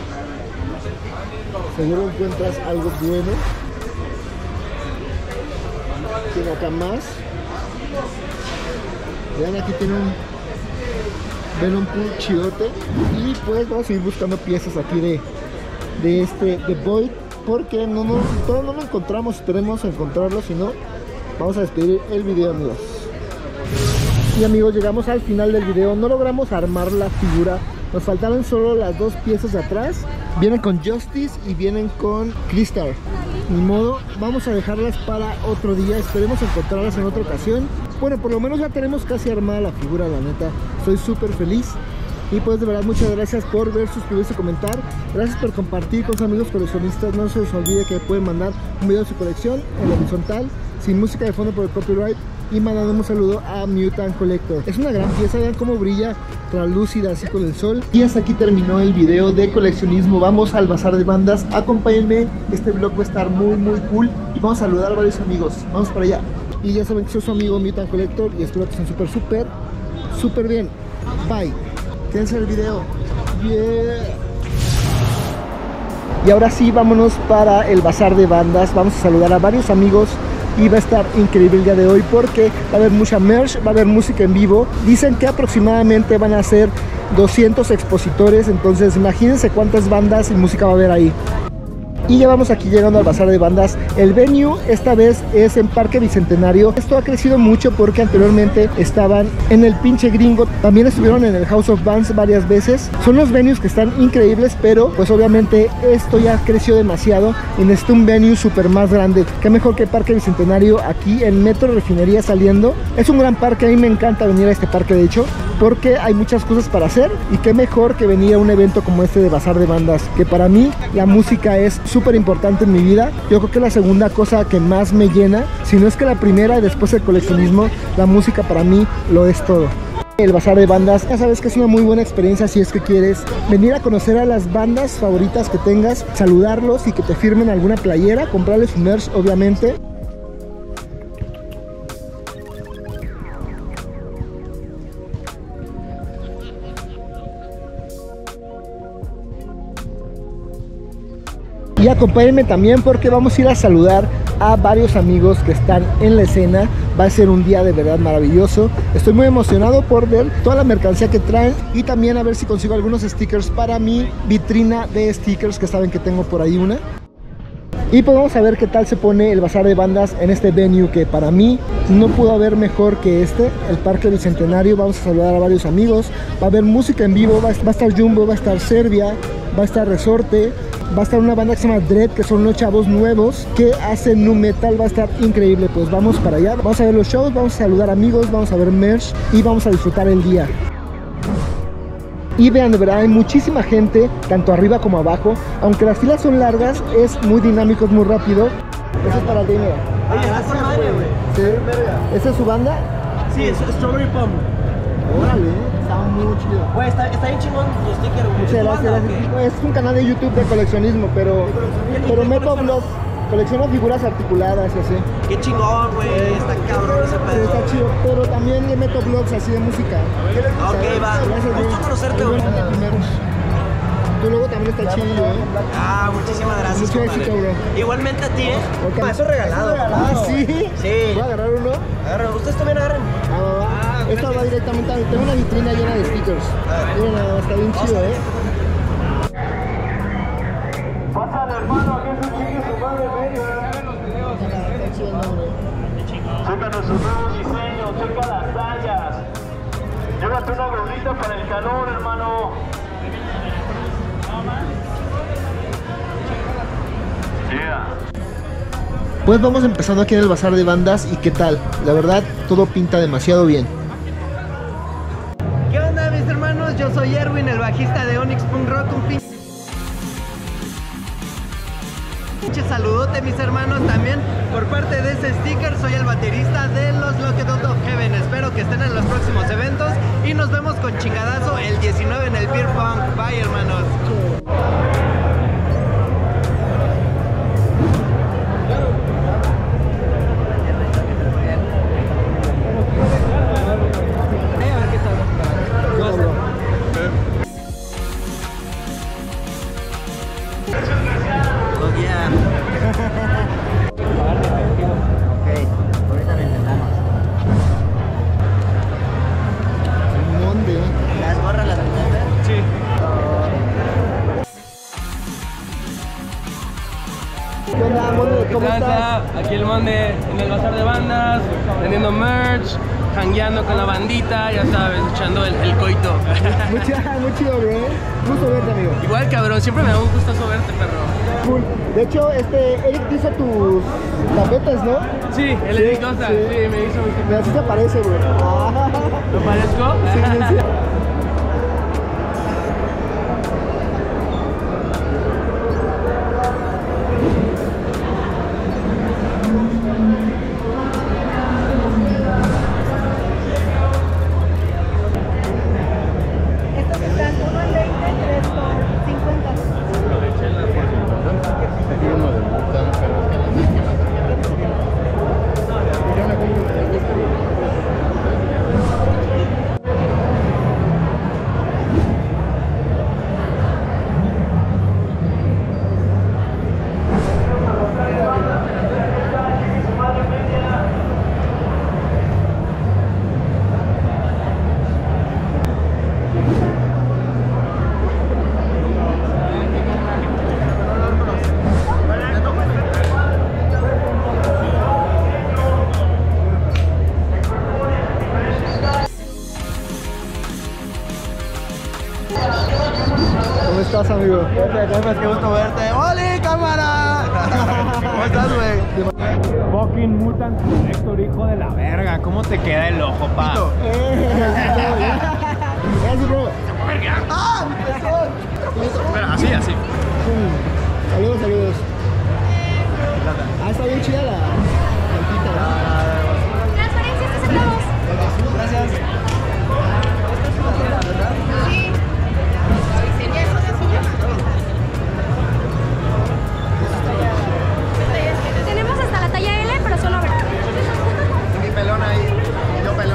Seguro encuentras algo bueno. Tiene acá más. Vean, aquí tiene un Venom Pool chidote. Y pues vamos a seguir buscando piezas aquí de, de este de Void, porque no, no, todavía no lo encontramos. Esperemos encontrarlo, si no vamos a despedir el video, amigos. Y amigos, llegamos al final del video. No logramos armar la figura. Nos faltaron solo las dos piezas de atrás. Vienen con Justice y vienen con Crystal. Ni modo, vamos a dejarlas para otro día. Esperemos encontrarlas en otra ocasión. Bueno, por lo menos ya tenemos casi armada la figura, la neta. Estoy súper feliz. Y pues de verdad, muchas gracias por ver, suscribirse y comentar. Gracias por compartir con sus amigos coleccionistas. No se les olvide que pueden mandar un video de su colección en la horizontal, sin música de fondo por el copyright. Y mandando un saludo a Mutant Collector. Es una gran pieza, vean cómo brilla translúcida así con el sol. Y hasta aquí terminó el video de coleccionismo. Vamos al bazar de bandas. Acompáñenme, este vlog va a estar muy muy cool. Y vamos a saludar a varios amigos. Vamos para allá. Y ya saben que soy su amigo Mutant Collector. Y espero que estén súper súper súper bien. Bye. Quédense en el video. Yeah. Y ahora sí, vámonos para el bazar de bandas. Vamos a saludar a varios amigos. Y va a estar increíble el día de hoy porque va a haber mucha merch, va a haber música en vivo. Dicen que aproximadamente van a ser doscientos expositores, entonces imagínense cuántas bandas y música va a haber ahí. Y ya vamos aquí llegando al bazar de bandas. El venue esta vez es en Parque Bicentenario. Esto ha crecido mucho porque anteriormente estaban en el pinche Gringo. También estuvieron en el House of Bands varias veces. Son los venues que están increíbles, pero pues obviamente esto ya creció demasiado y necesita un venue súper más grande. Qué mejor que Parque Bicentenario aquí en Metro Refinería saliendo. Es un gran parque, a mí me encanta venir a este parque de hecho, porque hay muchas cosas para hacer. Y qué mejor que venir a un evento como este de bazar de bandas, que para mí la música es súper importante en mi vida. Yo creo que la segunda cosa que más me llena, si no es que la primera y después el coleccionismo, la música para mí lo es todo. El bazar de bandas, ya sabes que es una muy buena experiencia si es que quieres venir a conocer a las bandas favoritas que tengas, saludarlos y que te firmen alguna playera, comprarles su merch obviamente. Y acompáñenme también porque vamos a ir a saludar a varios amigos que están en la escena. Va a ser un día de verdad maravilloso. Estoy muy emocionado por ver toda la mercancía que traen y también a ver si consigo algunos stickers para mi vitrina de stickers, que saben que tengo por ahí una. Y pues vamos a ver qué tal se pone el bazar de bandas en este venue que para mí no pudo haber mejor que este, el Parque Bicentenario. Vamos a saludar a varios amigos. Va a haber música en vivo, va a estar Jumbo, va a estar Serbia, va a estar Resorte. Va a estar una banda que se llama Dread, que son unos chavos nuevos que hacen nu metal. Va a estar increíble, pues vamos para allá. Vamos a ver los shows, vamos a saludar amigos, vamos a ver merch y vamos a disfrutar el día. Y vean, de verdad hay muchísima gente, tanto arriba como abajo. Aunque las filas son largas, es muy dinámico, es muy rápido. Eso es para el dinero. Oye, está con madre, güey. ¿Sí? ¿Esa es su banda? Sí, es Strawberry Pump. Órale, está muy chido. Güey, está, está bien chingón los stickers, güey. Muchas gracias, gracias. Es un canal de YouTube de coleccionismo, pero, pero meto vlogs, colecciono figuras articuladas y así. Qué chingón, güey. Está cabrón ese pedo. Está chido, pero también le meto vlogs así de música. Ok, va. Gusto conocerte, güey. Tu logo también está chido, ¿eh? Ah, muchísimas gracias. Mucho éxito, bro. Igualmente a ti, ¿eh? Okay. Ah, eso es regalado. Ah, ¿sí? Sí. ¿Voy a agarrar uno? Agarren. Ustedes también agarren. Ah, va, va. Esta va directamente a... Tengo una vitrina llena de stickers. Miren, nada más, está bien chido, ¿eh? Pásale, hermano, que es un chico su madre, medio. haciendo, hombre. Checa nuestros nuevos diseños, checa las tallas. Llévate una gordita para el calor, hermano. Yeah. Pues vamos empezando aquí en el bazar de bandas y qué tal, la verdad todo pinta demasiado bien. ¿Qué onda, mis hermanos? Yo soy Erwin, el bajista de Onyx Punk Rock, un pinche saludote, mis hermanos, también por parte de ese sticker. Soy el baterista de los Locked Out of Heaven. Espero que estén en los próximos eventos y nos vemos con chingadazo el diecinueve en el Beer Punk. Bye, hermanos. ¿Cómo estás? Aquí el Monde en el bazar de bandas, vendiendo merch, jangueando con la bandita, ya sabes, echando el, el coito. Muy chido, muy chido, bro, ¿eh? Gusto verte, amigo. Igual, cabrón, siempre me da un gustazo verte, perro. Cool. De hecho, este, Eric hizo tus tapetes, ¿no? Sí, el sí, Eric Costa, sí. sí, me hizo mis tapetes. Mira, así te parece, bro. ¿Me parezco? Sí, sí, sí. ¿Cómo estás, amigo? Qué gusto verte. ¡Oli, cámara! ¿Cómo estás, güey? Fucking Mutant Collector, hijo de la verga. ¿Cómo te queda el ojo, pa? Gracias, bro. ¡Ah, mi pezón! Espera, así, así. Saludos, saludos. Ah, está bien chida la plantita, ¿no? Transparencia, te sentamos. Gracias. Sí. Tenemos hasta la talla L, pero solo verdad. Mi pelón ahí. Yo pelón.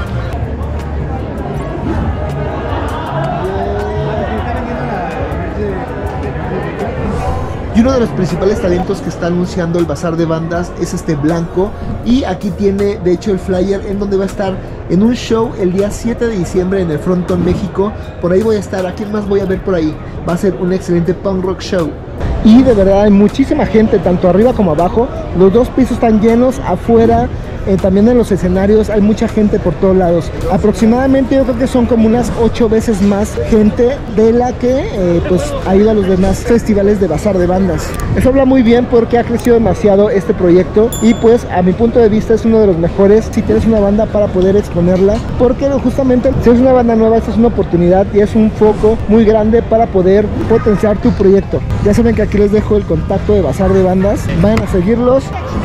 Y uno de los principales talentos que está anunciando el bazar de bandas es este Blanco. Y aquí tiene de hecho el flyer en donde va a estar en un show el día siete de diciembre en el Frontón México. Por ahí voy a estar. ¿A quién más voy a ver por ahí? Va a ser un excelente punk rock show. Y de verdad hay muchísima gente, tanto arriba como abajo. Los dos pisos están llenos, afuera, eh, también en los escenarios hay mucha gente por todos lados. Aproximadamente yo creo que son como unas ocho veces más gente de la que eh, pues ha ido a los demás festivales de bazar de bandas. Eso habla muy bien porque ha crecido demasiado este proyecto y pues a mi punto de vista es uno de los mejores si tienes una banda para poder exponerla, porque justamente si es una banda nueva esta es una oportunidad y es un foco muy grande para poder potenciar tu proyecto. Ya saben que aquí les dejo el contacto de bazar de bandas, vayan a seguirlos.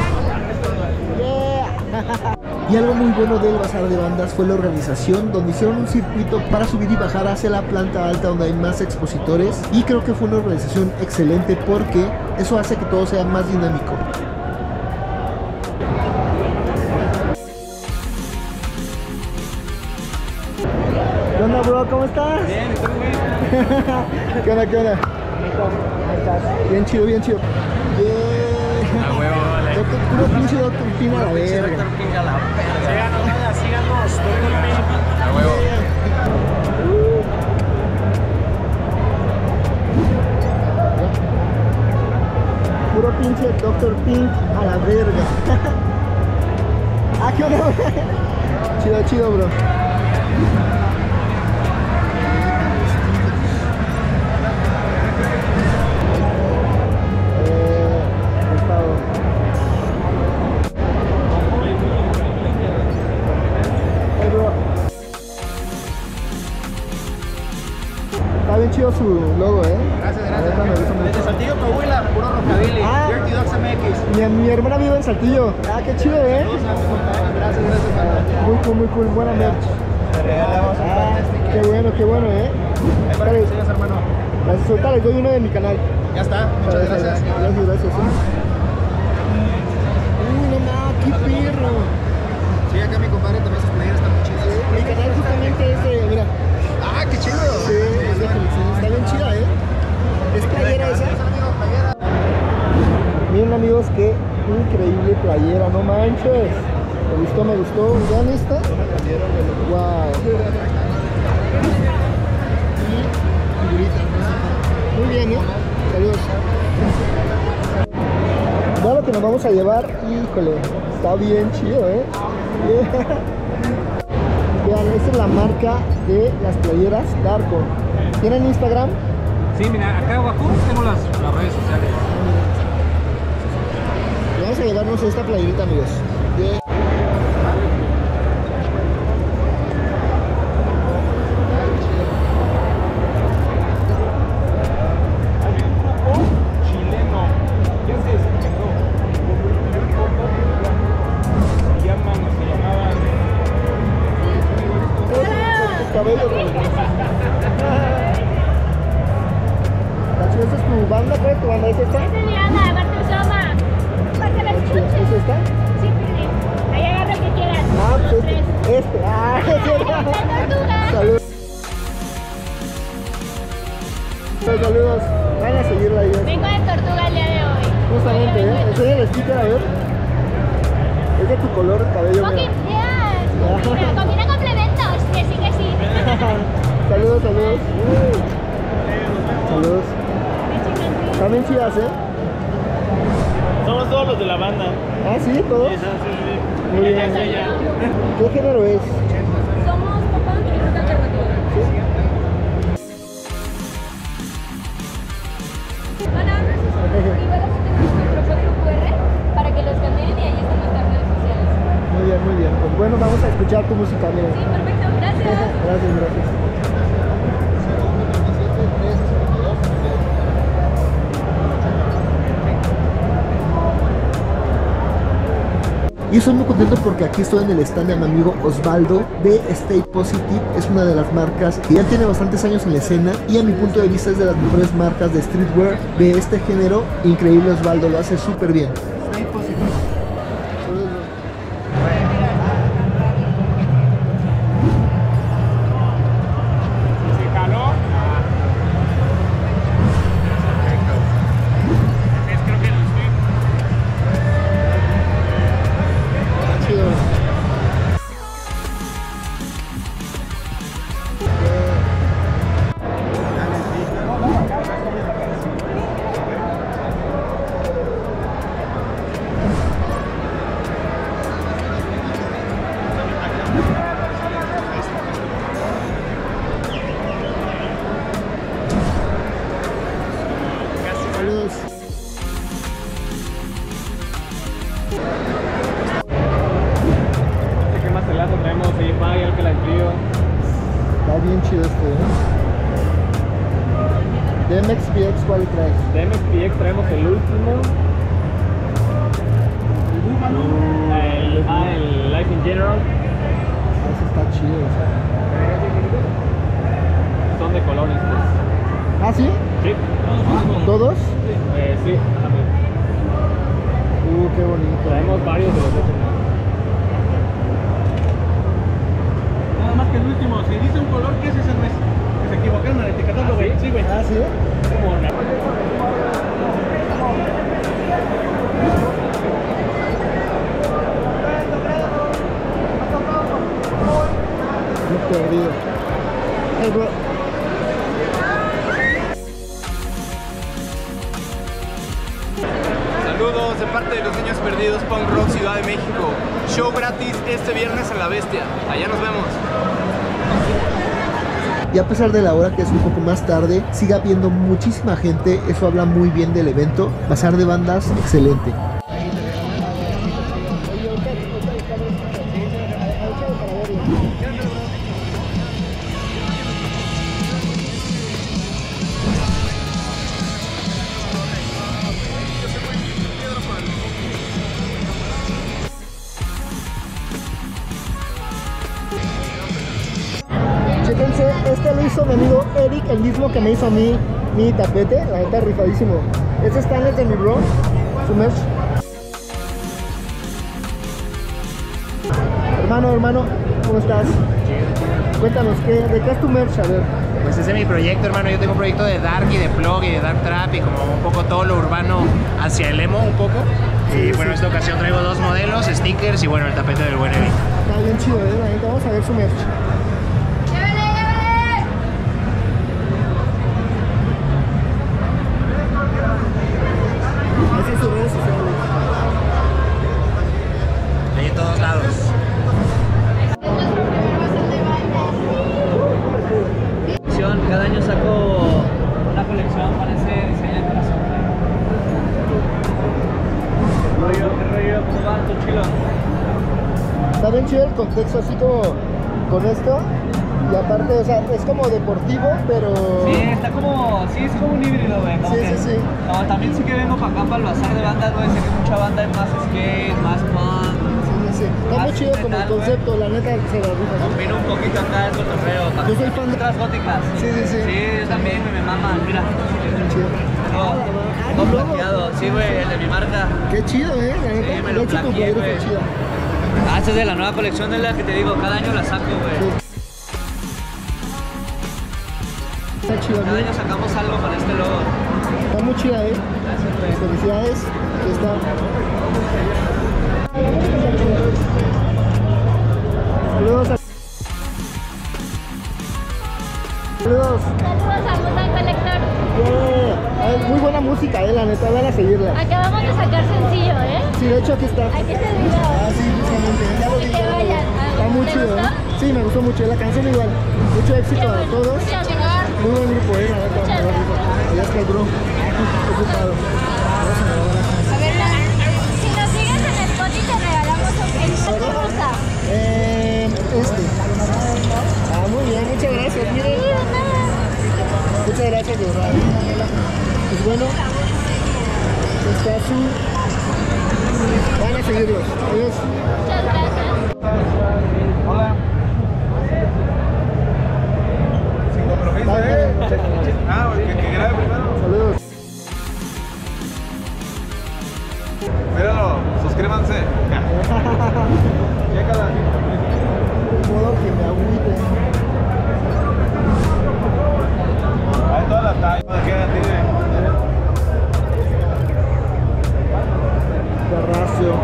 Y algo muy bueno del bazar de bandas fue la organización, donde hicieron un circuito para subir y bajar hacia la planta alta donde hay más expositores, y creo que fue una organización excelente porque eso hace que todo sea más dinámico. ¿Qué onda, bro? ¿Cómo estás? Bien, ¿y tú, güey? ¿Qué onda, qué onda? ¿Cómo estás? Bien chido, bien chido. Yeah. A huevo, vale. Doctor, puro pinche Doctor Pin a la verga. Doctor Pin a la verga. Síganos, banda, síganos. Doctor Pin. A huevo. Puro pinche Doctor Pink a la verga. Ah, qué onda. Chido, chido, bro. Está bien chido su logo, ¿eh? Gracias, gracias. Me gusta mucho. Desde Saltillo, Coahuila, puro rockabilly. Ah. Dirty Dogs M X. Mi, mi hermana vive en Saltillo. Ah, qué chido, ¿eh? Gracias, gracias. Ah, muy cool, muy cool. Buena merch. Ah, qué bueno, qué bueno, ¿eh? Para que sigas, hermano. Gracias. Ahorita les doy uno de mi canal. Ya está. Muchas gracias. Gracias, gracias. Uy, no mames, qué perro. Sí, acá mi compadre también sus playeras están muy chidas. Mi canal justamente es de, mira. Ah, qué chido. Sí, es de Felicidad. Está bien chida, ¿eh? ¿Es playera esa? Miren, amigos, qué increíble playera, no manches. Me gustó, me gustó. Vean esta. Wow. Y figuritas. Muy bien, ¿eh? Saludos. Ya lo que nos vamos a llevar, híjole, está bien chido, ¿eh? Vean, esta es la marca de las playeras Darko. ¿Tienen Instagram? Sí, mira, acá abajo tengo las, las redes sociales. Y vamos a llevarnos esta playerita, amigos. De... ¿Esta es tu banda, creo? ¿Tu banda es esta? Esta es mi banda, Marta Soma. Para que la escuches. ¿Es esta? Sí, sí. Ahí agarra el que quieras. Ah, Los pues tres. este. este. Ah, La tortuga. Saludos. Saludos. Van a seguirla ahí. Vengo de Tortuga el día de hoy. Justamente, ¿eh? Enseña el sticker, a ver. Es de tu color de cabello. Ok, mira. yes. Combina, combina complementos. Que sí, que sí. Saludos, saludos. Saludos. También chidas, ¿eh? Somos todos los de la banda. Ah, ¿sí? ¿Todos? Sí, sí, sí. Muy bien. ¿Qué género es? Somos papá y rock alternativo. Ana, igual aquí tenemos nuestro código cu erre para que los escaneen y ahí están nuestras redes sociales. Muy bien, muy bien. Pues bueno, vamos a escuchar tu música, amigo. Sí, perfecto. Gracias. Gracias, gracias. Y estoy muy contento porque aquí estoy en el stand de mi amigo Osvaldo de Stay Positive. Es una de las marcas que ya tiene bastantes años en la escena y a mi punto de vista es de las mejores marcas de streetwear de este género. Increíble, Osvaldo, lo hace súper bien. Stay Positive. ¿Qué más telazo traemos? Sí, Fire, que la frío. Está bien chido este, ¿eh? De M X P X, ¿cuál traes? De M X P X traemos el último. El, ah, el Life in General. Ese está chido. Son de colores, pues. ¿Ah, sí? Sí. ¿Todos? Eh, sí, también. Uh, qué bonito. Traemos varios de los dos. Nada más que el último. Si dice un color, ¿qué es ese, güey? Que se equivocaron al etiquetarlo, güey. Sí, güey. Ah, sí. Como una... Muy perdido. Hey, bro. Saludos de parte de los niños perdidos. Punk Rock Ciudad de México. Show gratis este viernes en La Bestia. Allá nos vemos. Y a pesar de la hora, que es un poco más tarde, sigue habiendo muchísima gente. Eso habla muy bien del evento. Bazar de bandas, excelente. Chéquense, este lo hizo mi amigo Eric, el mismo que me hizo a mí mi tapete, la neta rifadísimo. Este está en el de mi bro, su merch. Hermano, hermano, ¿cómo estás? Cuéntanos, ¿qué, ¿de qué es tu merch? A ver. Pues ese es mi proyecto, hermano. Yo tengo un proyecto de dark y de plug y de dark trap y como un poco todo lo urbano hacia el emo un poco. Y sí, bueno, en esta ocasión traigo dos modelos, stickers y bueno, el tapete del buen Eric. Está bien chido, ¿eh? La neta, vamos a ver su merch. Ahí en todos lados. Cada año saco una colección con ese diseño de corazón. ¿Qué rollo? ¿Qué rollo? ¿Cómo va? ¿Todo chilo? Está bien chido el contexto así como con esto. Y aparte, o sea, es como deportivo, pero... Sí, está como... Sí, es como un híbrido, güey. Sí, que, sí, sí. No, también sí que vengo para acá, para el bazar de bandas, güey. Sé que mucha banda es más skate, más punk. Sí, sí, sí. Está muy chido como el concepto, la neta se la rifa. Combino un poquito acá el cotorreo. Yo soy fan de otras góticas. Sí, sí, sí. Sí, yo también me, me maman, mira. Chido. Todo plateado, sí, güey, el de mi marca. Qué chido, eh, la neta. Sí, me lo plaqueé, güey. Ah, esta es de la nueva colección, es la que te digo, cada año la saco, güey. Sí. Está chido, cada año sacamos algo con este logo. Está muy chida, eh. Gracias, güey. Felicidades. Está... Saludos a... Saludos. Saludos a Mutant Collector. Yeah. Ay, muy buena música, eh, la neta, van a seguirla. Acabamos de sacar sencillo, ¿eh? Sí, de hecho aquí está. Aquí está el video. Ah, sí, justamente. Ya lo vi. Que vayan. Está muy ¿Te chido, gustó? ¿eh? Sí, me gustó mucho. La canción igual. Mucho éxito a todos. Muchas gracias. Muy buen grupo, eh, la neta. Muchas gracias. Allá está el bro. Ocupado. A ver, la- si nos sigues en Spotify te regalamos un pin. ¿Qué te gusta? Eh, este. Ah, muy bien, muchas gracias. Miren. Muchas gracias, de verdad. Pues bueno, está su... Van a seguirlos. Adiós. Muchas gracias. Hola. Sin compromiso, ¿eh? Ah, que, que grabe primero. Saludos. Míralo, suscríbanse. Chécala. De modo que me agüite. Hay todas las tallas. ¿Qué tiene? Terracio.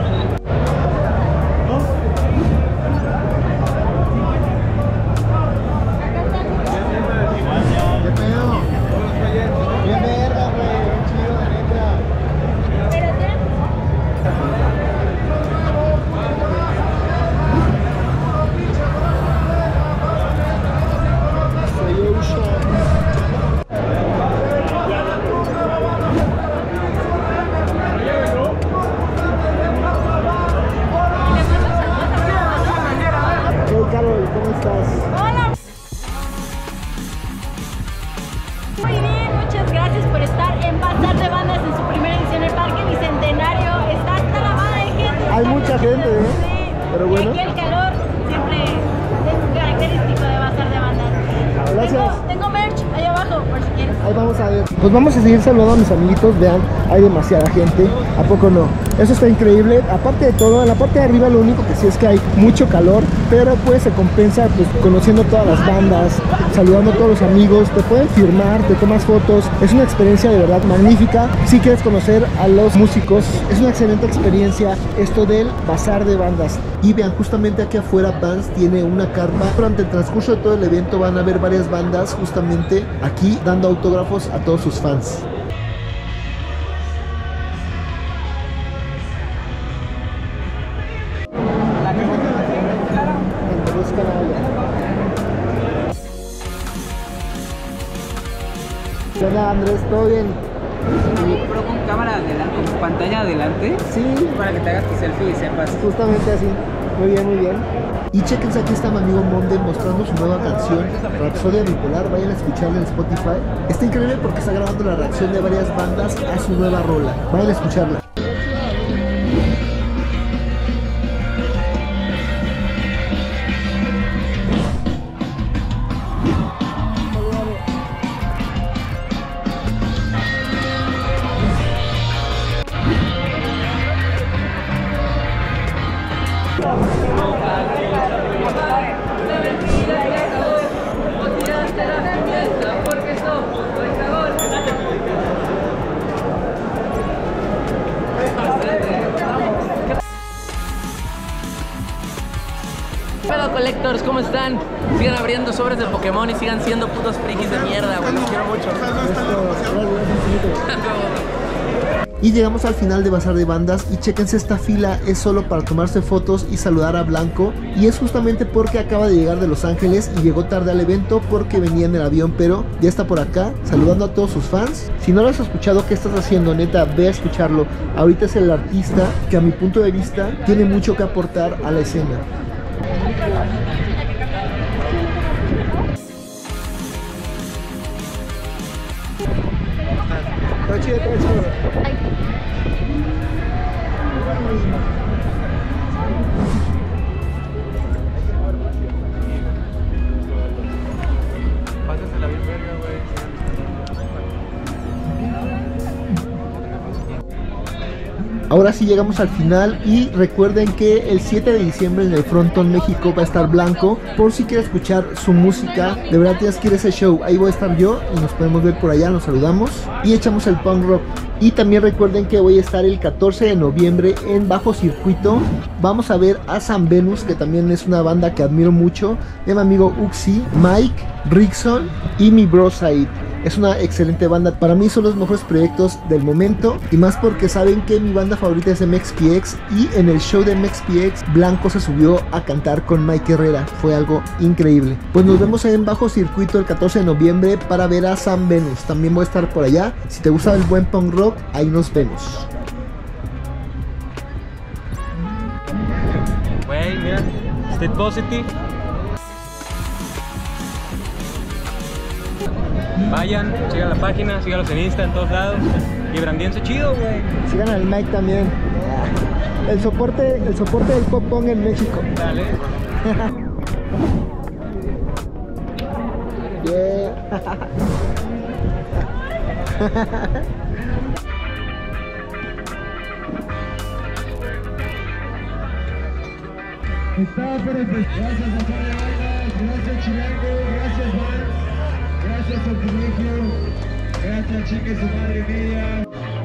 ¿Qué pedo? Bien verga, güey. Bien chido, la neta. Soy Ocean. Hey, Carol, ¿cómo estás? Hola. Muy bien, muchas gracias por estar en Bazar de Bandas en su primera edición en el Parque Bicentenario. Está hasta la banda de gente. Hay mucha gente, ¿eh? Sí. Pero bueno. Y aquí el calor siempre es característico de Bazar de Bandas. Gracias. Tengo, tengo merch ahí abajo, por si quieres. Ahí vamos a ver. Pues vamos a seguir saludando a mis amiguitos. Vean, hay demasiada gente. ¿A poco no? Eso está increíble. Aparte de todo, en la parte de arriba lo único que sí es que hay mucho calor, pero pues se compensa pues conociendo todas las bandas, saludando a todos los amigos. Te pueden firmar, te tomas fotos. Es una experiencia de verdad magnífica. Si quieres conocer a los músicos, es una excelente experiencia esto del Bazar de Bandas. Y vean, justamente aquí afuera Vans tiene una carpa. Durante el transcurso de todo el evento van a ver varias bandas justamente aquí dando autógrafos a todos sus fans. ¿Qué onda, Andrés? ¿Todo bien? Pero con cámara adelante, con pantalla adelante. Sí. Para que te hagas tu selfie y sepas. Justamente así. Muy bien, muy bien. Y chequense, aquí está mi amigo Monde mostrando su nueva canción, Rapsodia Bipolar. Vayan a escucharla en Spotify. Está increíble porque está grabando la reacción de varias bandas a su nueva rola. Vayan a escucharla. Pedo Collectors, ¿cómo están? Sigan abriendo sobres de Pokémon y sigan siendo putos frikis de mierda, güey. Los quiero mucho. Y llegamos al final de Bazar de Bandas y chéquense, esta fila es solo para tomarse fotos y saludar a Blanco, y es justamente porque acaba de llegar de Los Ángeles y llegó tarde al evento porque venía en el avión, pero ya está por acá saludando a todos sus fans. Si no lo has escuchado, ¿qué estás haciendo? Neta, ve a escucharlo. Ahorita es el artista que a mi punto de vista tiene mucho que aportar a la escena. Está chido, está chido. Pásasela bien verga, güey. Ahora sí llegamos al final y recuerden que el siete de diciembre en el Frontón México va a estar Blanco, por si quieres escuchar su música. De verdad tienes que ir a ese show, ahí voy a estar yo y nos podemos ver por allá, nos saludamos y echamos el punk rock. Y también recuerden que voy a estar el catorce de noviembre en Bajo Circuito. Vamos a ver a San Venus, que también es una banda que admiro mucho, de mi amigo Uxi, Mike, Rickson y mi bro Said. Es una excelente banda, para mí son los mejores proyectos del momento, y más porque saben que mi banda favorita es M X P X, y en el show de M X P X Blanco se subió a cantar con Mike Herrera, fue algo increíble. Pues nos vemos en Bajo Circuito el catorce de noviembre para ver a San Venus, también voy a estar por allá. Si te gusta el buen punk rock, ahí nos vemos. Güey, mira, stay positive. Vayan, sigan la página, síganos en Insta, en todos lados. Y brandiense chido, güey. Sigan al Mike también. El soporte, el soporte del pop punk en México. Dale. Yeah. Está por el gracias a Bazar de Bandas, gracias Chilango, gracias Juan, gracias al colegio, gracias chicas y su madre mía.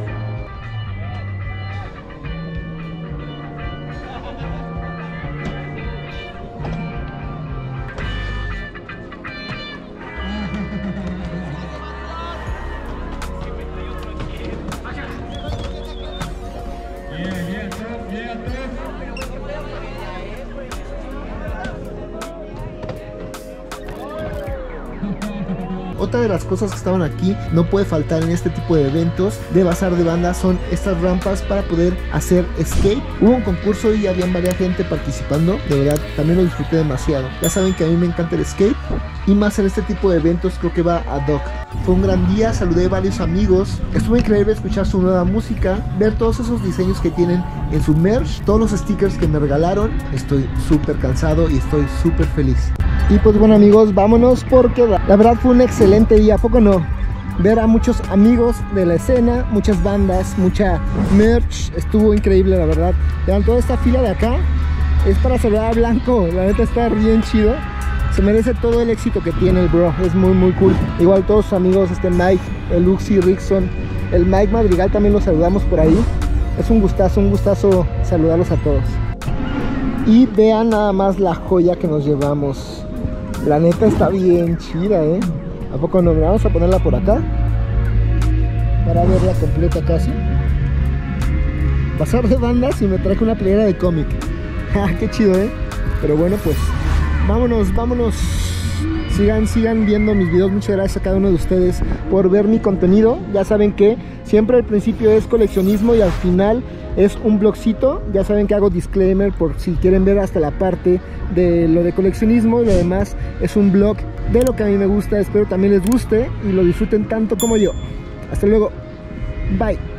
Otra de las cosas que estaban aquí, no puede faltar en este tipo de eventos de Bazar de Bandas, son estas rampas para poder hacer skate. Hubo un concurso y habían varias gente participando, de verdad también lo disfruté demasiado. Ya saben que a mí me encanta el skate, y más en este tipo de eventos creo que va ad hoc. Fue un gran día, saludé a varios amigos, estuvo increíble escuchar su nueva música, ver todos esos diseños que tienen en su merch, todos los stickers que me regalaron. Estoy súper cansado y estoy súper feliz. Y pues bueno amigos, vámonos porque la verdad fue un excelente día, ¿a poco no? Ver a muchos amigos de la escena, muchas bandas, mucha merch, estuvo increíble la verdad. Vean, toda esta fila de acá es para saludar a Blanco, la neta está bien chido. Se merece todo el éxito que tiene el bro, es muy muy cool. Igual todos sus amigos, este Mike, el Uxi, Rickson, el Mike Madrigal también los saludamos por ahí. Es un gustazo, un gustazo saludarlos a todos. Y vean nada más la joya que nos llevamos. La neta está bien chida, ¿eh? ¿A poco no? Vamos a ponerla por acá para verla completa casi. Bazar de Bandas y me traje una playera de cómic. ¡Qué chido, eh! Pero bueno, pues vámonos, vámonos. sigan, sigan viendo mis videos. Muchas gracias a cada uno de ustedes por ver mi contenido. Ya saben que siempre al principio es coleccionismo y al final es un blogcito. Ya saben que hago disclaimer por si quieren ver hasta la parte de lo de coleccionismo, y lo demás es un blog de lo que a mí me gusta. Espero también les guste y lo disfruten tanto como yo. Hasta luego, bye.